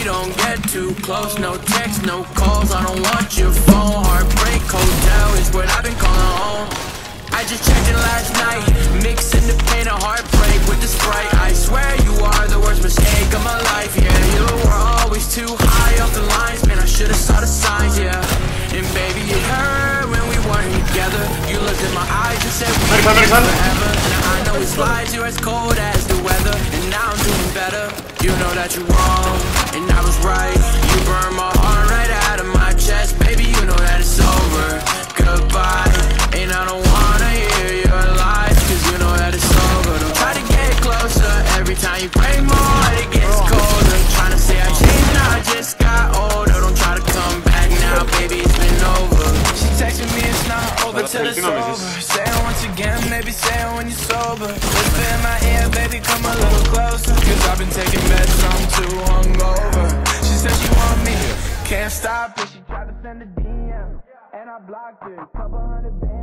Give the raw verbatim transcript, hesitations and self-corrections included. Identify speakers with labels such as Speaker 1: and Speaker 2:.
Speaker 1: don't get too close. No text, no calls, I don't want your phone. Heartbreak hotel is what I've been calling home. I just checked it last night, mixing the pain of heartbreak with the Sprite. I swear you are the worst mistake of my life. Yeah, you were always too high off the lines. Man, I should've saw the signs, yeah. And baby, it hurt when we weren't together. You looked in my eyes and said we would be forever. Now I know it's lies, you're as cold as the weather. And now I'm doing better. You know that you're wrong, and I was right. You burned my heart right out of my chest. Baby, you know that it's over. Goodbye, and I don't wanna hear your lies, cause you know that it's over. Don't try to get closer. Every time you break my heart, it gets colder. Trying to say I changed, now I just got older. Don't try to come back now, baby, it's been over. She texting me, it's not over till it's over. Say it once again, maybe say it when you're sober. Whisper in my ear, baby, come a little closer, cause I've been taking meds, I'm too hungover. She said she want me, can't stop it. She tried to send a D M, and I blocked it. Couple hundred bands.